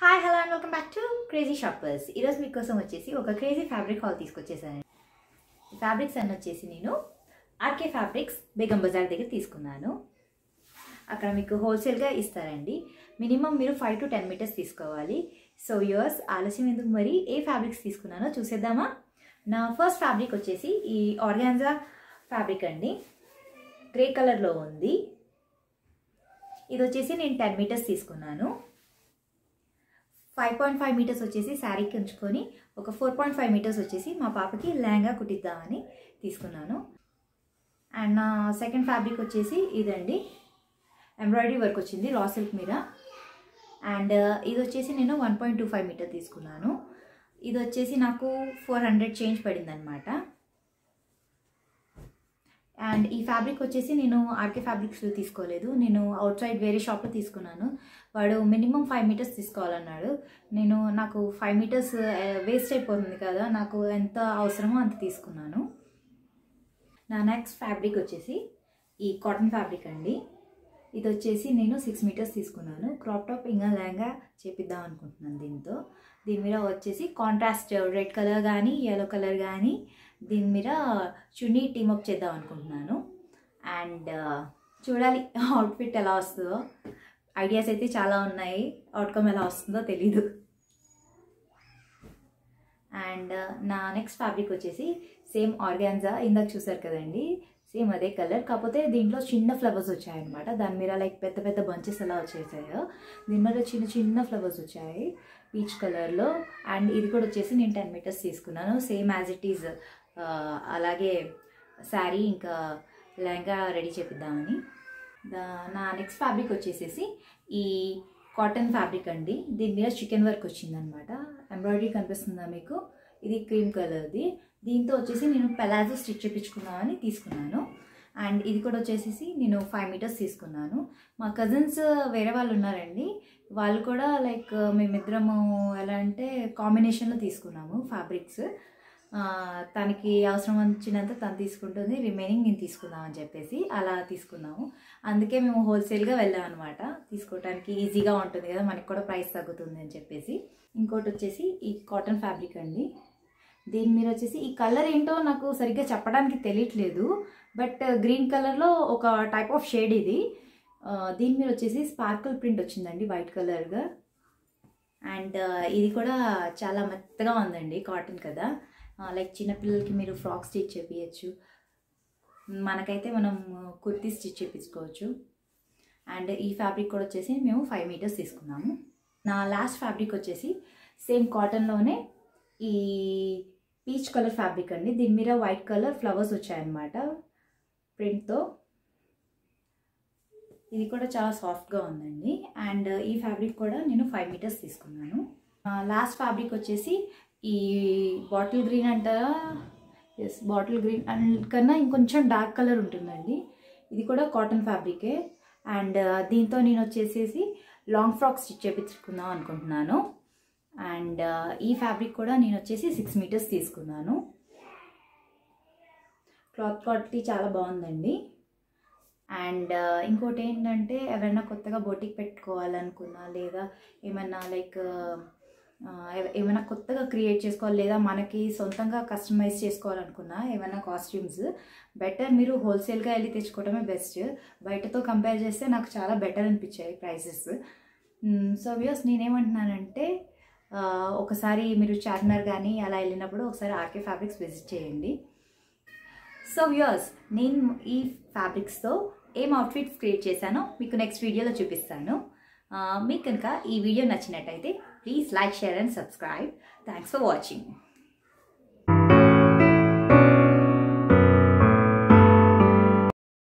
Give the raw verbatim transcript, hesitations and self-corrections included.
Hi hello and welcome back to crazy shoppers. ఈరోజు మీకోసం వచ్చేసి ఒక క్రేజీ ఫ్యాబ్రిక్ హాల్ తీసుకొచ్చేసాను. ఫ్యాబ్రిక్స్ అన్నీ వచ్చేసి నేను ఆర్కే ఫ్యాబ్రిక్స్ బేగం బజార్ దగ్గర తీసుకున్నాను. అక్కడ మీకు హోల్సేల్గా ఇస్తారండి. మినిమం మీరు ఫైవ్ టు టెన్ మీటర్స్ తీసుకోవాలి. సో యూర్స్ ఆలస్యం ఎందుకు, మరి ఏ ఫ్యాబ్రిక్స్ తీసుకున్నానో చూసేద్దామా. నా ఫస్ట్ ఫ్యాబ్రిక్ వచ్చేసి ఈ ఆర్గాన్జా ఫ్యాబ్రిక్ అండి, గ్రే కలర్లో ఉంది. ఇది వచ్చేసి నేను టెన్ మీటర్స్ తీసుకున్నాను. ఫైవ్ పాయింట్ ఫైవ్ మీటర్స్ వచ్చేసి శారీకి ఉంచుకొని ఒక ఫోర్ పాయింట్ ఫైవ్ మీటర్స్ వచ్చేసి మా పాపకి లెహంగా కుట్టిద్దామని తీసుకున్నాను. అండ్ నా సెకండ్ ఫ్యాబ్రిక్ వచ్చేసి ఇదండి, ఎంబ్రాయిడరీ వర్క్ వచ్చింది రా సిల్క్ మీద. అండ్ ఇది వచ్చేసి నేను one point two five metre తీసుకున్నాను. ఇది వచ్చేసి నాకు ఫోర్ హండ్రెడ్ చేంజ్ పడింది అనమాట. అండ్ ఈ ఫ్యాబ్రిక్ వచ్చేసి నేను ఆర్కే ఫ్యాబ్రిక్స్లో తీసుకోలేదు, నేను అవుట్ సైడ్ వేరే షాప్లో తీసుకున్నాను. వాడు మినిమం ఫైవ్ మీటర్స్ తీసుకోవాలన్నాడు. నేను నాకు ఫైవ్ మీటర్స్ వేస్ట్ అయిపోతుంది కదా, నాకు ఎంత అవసరమో అంత తీసుకున్నాను. నా నెక్స్ట్ ఫ్యాబ్రిక్ వచ్చేసి ఈ కాటన్ ఫ్యాబ్రిక్ అండి. ఇది వచ్చేసి నేను సిక్స్ మీటర్స్ తీసుకున్నాను. క్రాప్ టాప్ ఇంకా లెహంగా చేపిద్దాం అనుకుంటున్నాను దీంతో. దీని మీద వచ్చేసి కాంట్రాస్ట్ రెడ్ కలర్ కానీ ఎల్లో కలర్ కానీ దీని మీద చున్నీ టీమప్ చేద్దాం అనుకుంటున్నాను. అండ్ చూడాలి అవుట్ఫిట్ ఎలా వస్తుందో. ఐడియాస్ అయితే చాలా ఉన్నాయి, అవుట్కమ్ ఎలా వస్తుందో తెలీదు. అండ్ నా నెక్స్ట్ ఫ్యాబ్రిక్ వచ్చేసి సేమ్ ఆర్గాన్జా, ఇందాక చూసారు కదండి, సేమ్ అదే కలర్, కాకపోతే దీంట్లో చిన్న ఫ్లవర్స్ వచ్చాయన్నమాట. దాని మీద లైక్ పెద్ద పెద్ద బంచెస్ ఎలా వచ్చేసాయో దీని మీద చిన్న చిన్న ఫ్లవర్స్ వచ్చాయి పీచ్ కలర్లో. అండ్ ఇది కూడా వచ్చేసి నేను టెన్ మీటర్స్ తీసుకున్నాను. సేమ్ యాజ్ ఇట్ ఈజ్ అలాగే శారీ ఇంకా లెహంగా రెడీ చేపిద్దామని. నా నెక్స్ట్ ఫ్యాబ్రిక్ వచ్చేసేసి ఈ కాటన్ ఫ్యాబ్రిక్ అండి. దీని మీద చికెన్ వర్క్ వచ్చిందనమాట. ఎంబ్రాయిడరీ కనిపిస్తుందా మీకు? ఇది క్రీమ్ కలర్ది. దీంతో వచ్చేసి నేను పెలాజో స్టిచ్ చేయించుకుందామని తీసుకున్నాను. అండ్ ఇది కూడా వచ్చేసేసి నేను ఫైవ్ మీటర్స్ తీసుకున్నాను. మా కజిన్స్ వేరే వాళ్ళు ఉన్నారండి, వాళ్ళు కూడా లైక్ మేమిద్దరము ఎలా అంటే కాంబినేషన్లో తీసుకున్నాము ఫ్యాబ్రిక్స్. తనకి అవసరం వచ్చినంత తను తీసుకుంటుంది, రిమైనింగ్ నేను తీసుకుందాం అని చెప్పేసి అలా తీసుకున్నాము. అందుకే మేము హోల్సేల్గా వెళ్ళాం అనమాట. తీసుకోవడానికి ఈజీగా ఉంటుంది కదా, మనకి కూడా ప్రైస్ తగ్గుతుంది అని చెప్పేసి. ఇంకోటి వచ్చేసి ఈ కాటన్ ఫ్యాబ్రిక్ అండి. దీని మీద వచ్చేసి ఈ కలర్ ఏంటో నాకు సరిగ్గా చెప్పడానికి తెలియట్లేదు, బట్ గ్రీన్ కలర్లో ఒక టైప్ ఆఫ్ షేడ్ ఇది. దీని మీద వచ్చేసి స్పార్కిల్ ప్రింట్ వచ్చిందండి వైట్ కలర్గా. అండ్ ఇది కూడా చాలా మెత్తగా ఉందండి, కాటన్ కదా, లైక్ చిన్నపిల్లలకి మీరు ఫ్రాక్ స్టిచ్ చేపించచ్చు, మనకైతే మనం కుర్తీ స్టిచ్ చేయించుకోవచ్చు. అండ్ ఈ ఫ్యాబ్రిక్ కూడా వచ్చేసి మేము ఫైవ్ మీటర్స్ తీసుకున్నాము. నా లాస్ట్ ఫ్యాబ్రిక్ వచ్చేసి సేమ్ కాటన్లోనే ఈ పీచ్ కలర్ ఫ్యాబ్రిక్ అండి. దీని మీద వైట్ కలర్ ఫ్లవర్స్ వచ్చాయన్నమాట ప్రింట్తో. ఇది కూడా చాలా సాఫ్ట్గా ఉందండి. అండ్ ఈ ఫ్యాబ్రిక్ కూడా నేను ఫైవ్ మీటర్స్ తీసుకున్నాను. లాస్ట్ ఫ్యాబ్రిక్ వచ్చేసి ఈ బాటిల్ గ్రీన్ అంటారా, ఎస్ బాటిల్ గ్రీన్ అండ్ కన్నా ఇంకొంచెం డార్క్ కలర్ ఉంటుందండి. ఇది కూడా కాటన్ ఫ్యాబ్రికే. అండ్ దీంతో నేను వచ్చేసేసి లాంగ్ ఫ్రాక్ స్టిచ్ చేయించుకుందాం అనుకుంటున్నాను. అండ్ ఈ ఫ్యాబ్రిక్ కూడా నేను వచ్చేసి సిక్స్ మీటర్స్ తీసుకున్నాను. క్లాత్ క్వాలిటీ చాలా బాగుందండి. అండ్ ఇంకోటి ఏంటంటే ఎవరైనా కొత్తగా బొటిక్ పెట్టుకోవాలనుకున్నా, లేదా ఏమన్నా లైక్ ఏమైనా కొత్తగా క్రియేట్ చేసుకోవాలి, లేదా మనకి సొంతంగా కస్టమైజ్ చేసుకోవాలనుకున్నా ఏమైనా కాస్ట్యూమ్స్, బెటర్ మీరు హోల్సేల్గా వెళ్ళి తెచ్చుకోవడమే బెస్ట్. బయటతో కంపేర్ చేస్తే నాకు చాలా బెటర్ అనిపించాయి ప్రైసెస్. సో వ్యూస్ నేనేమంటున్నానంటే, ఒకసారి మీరు చార్మినార్ కానీ అలా వెళ్ళినప్పుడు ఒకసారి ఆర్కే ఫ్యాబ్రిక్స్ విజిట్ చేయండి. సో వ్యూస్ నేను ఈ ఫ్యాబ్రిక్స్తో ఏం అవుట్ఫిట్స్ క్రియేట్ చేశానో మీకు నెక్స్ట్ వీడియోలో చూపిస్తాను. మీకు కనుక ఈ వీడియో నచ్చినట్టయితే please like, share and subscribe. Thanks for watching.